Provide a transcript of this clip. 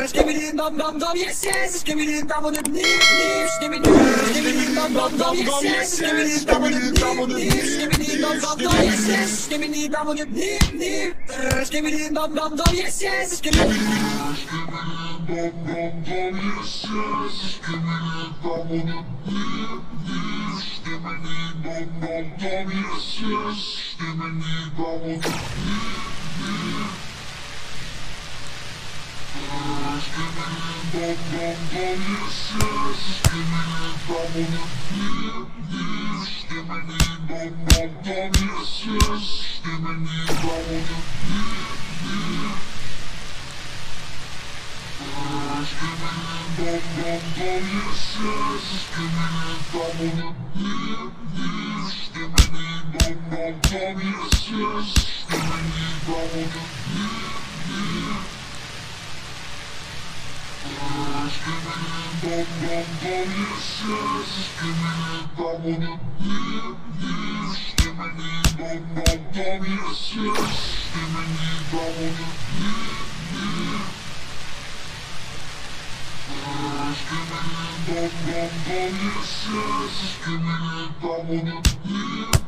skibidi dum dum dum, yes yes, skibidi dum dum deep deep, skibidi dum dum dum, yes yes, skibidi dum dum deep, skibidi dum dum dum, yes yes, skibidi dum dum deep deep, skibidi dum dum dum, yes yes, skibidi dum dum dum, yes yes, skibidi dum dum deep deep, skibidi dum dum dum, yes yes, skibidi dum dum deep deep. Skibidi dum dum dum, yes yes, skibidi dum dum deep deep, skibidi dum dum dum, yes yes, skibidi dum dum deep deep. Skibidi dum dum dum, yes yes, skibidi dum dum deep deep, skibidi dum dum dum, yes yes, skibidi dum dum deep deep. Skibidi dum dum dum, yes yes, skibidi dum dum deep deep, skibidi dum dum dum, yes yes, skibidi dum dum deep deep. Skibidi dum dum dum, yes yes, skibidi dum dum deep